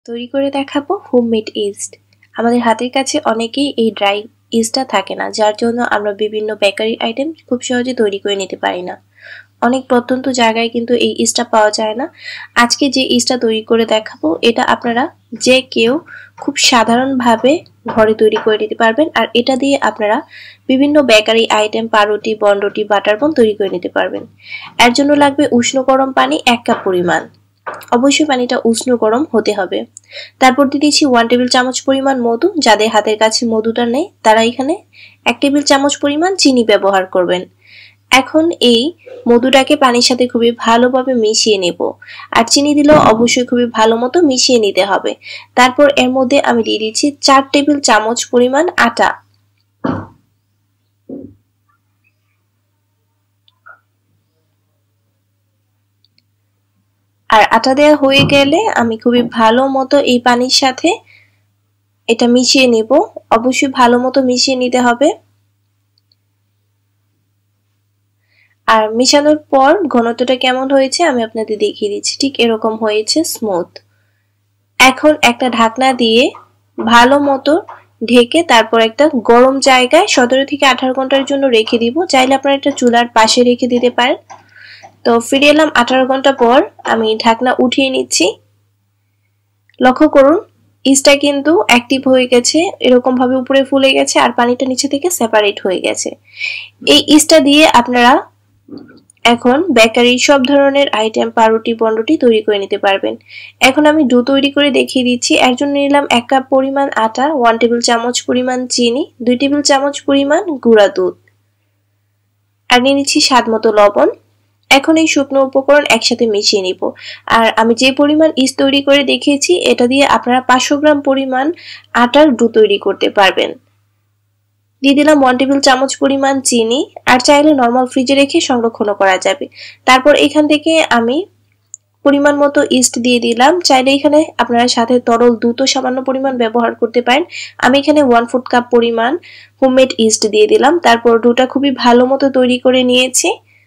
তৈরি করে দেখাবো হোমমেড ইস্ট। আমাদের হাতের কাছে অনেকেই এই ড্রাই ইস্টটা থাকে না, যার জন্য আমরা বিভিন্ন বেকারি আইটেম খুব সহজে তৈরি করে নিতে পারি না। অনেক প্রত্যন্ত জায়গায় কিন্তু এই ইস্টটা পাওয়া যায় না। আজকে যে ইস্টটা তৈরি করে দেখাবো এটা আপনারা যে কেউ খুব সাধারণভাবে ঘরে তৈরি করে নিতে পারবেন, আর এটা দিয়ে আপনারা বিভিন্ন বেকারি আইটেম পাউরুটি, বনরুটি, বাটার বন তৈরি করে নিতে পারবেন। এর জন্য লাগবে উষ্ণ গরম পানি 1 কাপ পরিমাণ। অবশ্যই পানিটা উষ্ণ গরম হতে হবে। তারপর দিয়ে দিচ্ছি 1 টেবিল চামচ পরিমাণ মধু। যাদের হাতের কাছে মধুটা নেই তারা এখানে 1 টেবিল চামচ পরিমাণ চিনি ব্যবহার করবেন। এখন এই মধুটাকে পানির সাথে খুবই ভালোভাবে মিশিয়ে নেব, আর চিনি দিলেও অবশ্যই খুবই ভালো মতো মিশিয়ে নিতে হবে। তারপর এর মধ্যে আমি দিয়ে দিচ্ছি 4 টেবিল চামচ পরিমাণ আটা। আর আটা দেওয়া হয়ে গেলে আমি খুবই ভালো মতো এই পানির সাথে এটা মিশিয়ে নেব। অবশ্যই ভালো মতো মিশিয়ে নিতে হবে। আর মিশানোর পর ঘনত্বটা কেমন হয়েছে আমি আপনাদের দেখিয়ে দিচ্ছি। ঠিক এরকম হয়েছে, স্মুথ। এখন একটা ঢাকনা দিয়ে ভালো মতো ঢেকে তারপর একটা গরম জায়গায় 17 থেকে 18 ঘন্টার জন্য রেখে দিব। চাইলে আপনারা এটা চুলার পাশে রেখে দিতে পারেন। তো ফিরে এলাম 18 ঘন্টা পর। আমি ঢাকনা উঠিয়ে নিচ্ছি। লক্ষ্য করুন ইস্টটা কিন্তু অ্যাক্টিভ হয়ে গেছে, এরকম ভাবে উপরে ফুলে গেছে আর পানিটা নিচে থেকে সেপারেট হয়ে গেছে। এই ইস্টটা দিয়ে আপনারা এখন বেকারি সব ধরনের আইটেম পাউরুটি, বনরুটি তৈরি করে নিতে পারবেন। এখন আমি ডো তৈরি করে দেখিয়ে দিচ্ছি। এর জন্য নিলাম 1 কাপ পরিমাণ আটা, 1 টেবিল চামচ পরিমাণ চিনি, 2 টেবিল চামচ পরিমাণ গুঁড়া দুধ, আর নিয়ে নিচ্ছি স্বাদ মতো লবণ। এখন এই শুকনো উপকরণ একসাথে মিশিয়ে নিব। আর আমি যে পরিমাণ ইস্ট তৈরি করে দেখিয়েছি এটা দিয়ে আপনারা 500 গ্রাম পরিমাণ আটার ডো তৈরি করতে পারবেন। দিয়ে দিলাম 1 টেবিল চামচ পরিমাণ চিনি, আর চাইলে নরমাল ফ্রিজে রেখে সংরক্ষণ করা যাবে। তারপর এখান থেকে আমি পরিমাণ মতো ইস্ট দিয়ে দিলাম। চাইলে এখানে আপনারা সাথে তরল দুধও সামান্য পরিমাণ ব্যবহার করতে পারেন। আমি এখানে 1/4 কাপ পরিমাণ হোমমেড ইস্ট দিয়ে দিলাম। তারপর ডোটা খুবই ভালো মতো তৈরি করে নিয়েছি।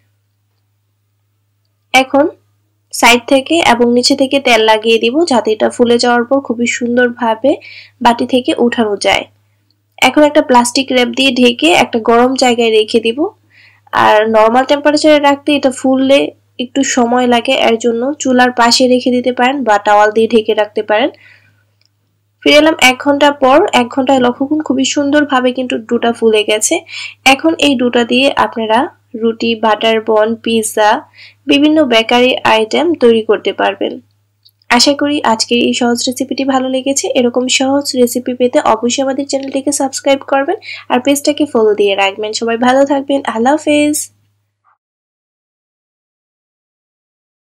এখন সাইড থেকে এবং নিচে থেকে তেল লাগিয়ে দিব, যাতে এটা ফুলে যাওয়ার পর খুবই সুন্দরভাবে বাটি থেকে উঠানো যায়। এখন একটা প্লাস্টিক র্যাপ দিয়ে ঢেকে একটা গরম জায়গায় রেখে দিব। আর নরমাল টেম্পারেচারে রাখতে এটা ফুললে একটু সময় লাগে, এর জন্য চুলার পাশে রেখে দিতে পারেন বা টাওয়াল দিয়ে ঢেকে রাখতে পারেন। ফিরে এলাম 1 ঘন্টা পর। 1 ঘন্টায় লক্ষ্য করুন খুবই সুন্দরভাবে কিন্তু ডোটা ফুলে গেছে। এখন এই ডোটা দিয়ে আপনারা রুটি, বাটার বন, পিৎজা, বিভিন্ন বেকারি আইটেম তৈরি করতে পারবেন। আশা করি আজকের এই সহজ রেসিপিটি ভালো লেগেছে। এরকম সহজ রেসিপি পেতে অবশ্যই আমাদের চ্যানেলটিকে সাবস্ক্রাইব করবেন আর পেজটাকে ফলো দিয়ে রাখবেন। সবাই ভালো থাকবেন। আল্লাহ হাফেজ।